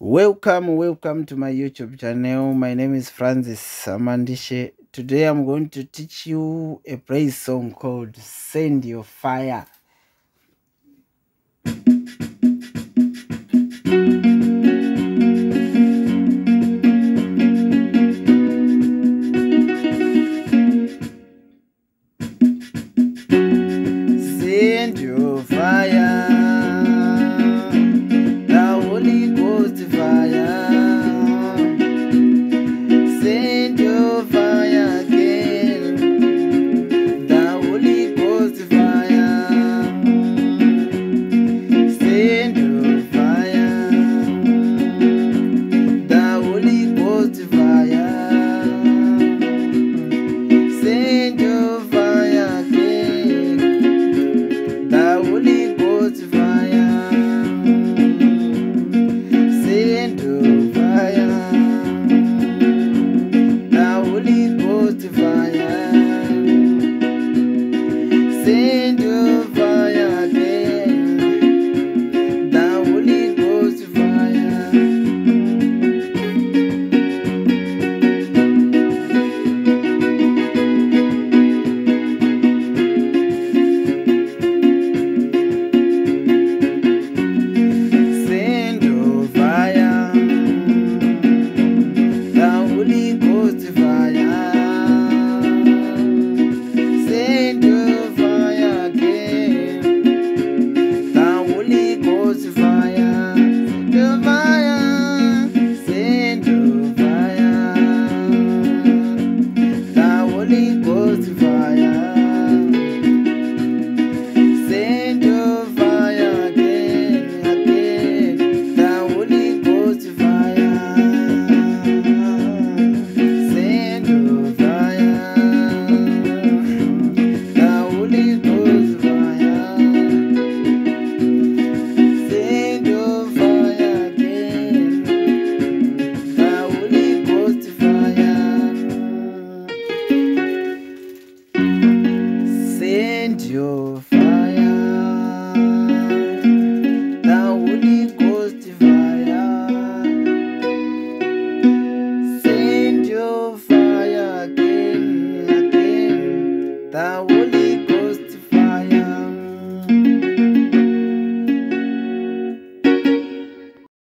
Welcome to my YouTube channel. My name is Francis Amandishe. Today I'm going to teach you a praise song called Send Your Fire. Send your fire, the Holy Ghost fire. Send your fire again, the Holy Ghost fire. Send your fire, the Holy Ghost fire. Send your fire again, the Holy Ghost fire. Send your fire, the Holy Ghost fire. Send your fire again, the Holy Ghost fire. Send your fire, the Holy Ghost fire. Send your fire again, the Holy Ghost fire. Send your fire, send your fire, the Holy Ghost fire. Send your fire again, the Holy Ghost fire. Send your fire, the Holy Ghost fire. Send your fire again, the Holy Ghost fire. Send your